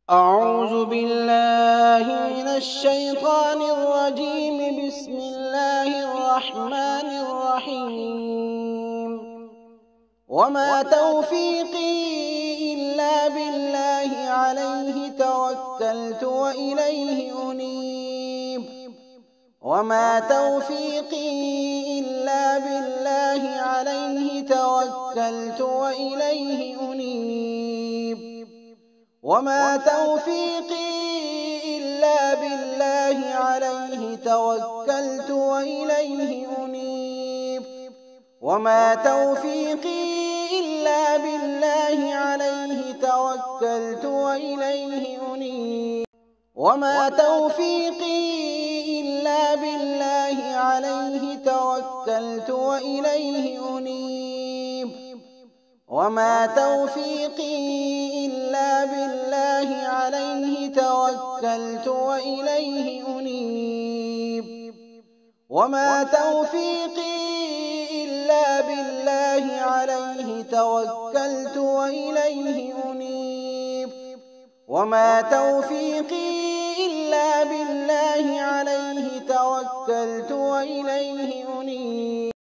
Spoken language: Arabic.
أعوذ بالله من الشيطان الرجيم. بسم الله الرحمن الرحيم. وما توفيقي إلا بالله عليه توكلت وإليه أنيب. وما توفيقي إلا بالله عليه توكلت وإليه أنيب. وما توفيقي إلا بالله عليه توكلت وإليه أنيب. وما توفيقي إلا بالله عليه توكلت وإليه أنيب. وما توفيقي إلا بالله عليه توكلت وإليه أنيب. وما توفيقي إلا بالله عليه توكلت وإليه أنيب. وما توفيقي إلا بالله عليه توكلت وإليه أنيب. وما توفيقي إلا بالله عليه توكلت وإليه أنيب.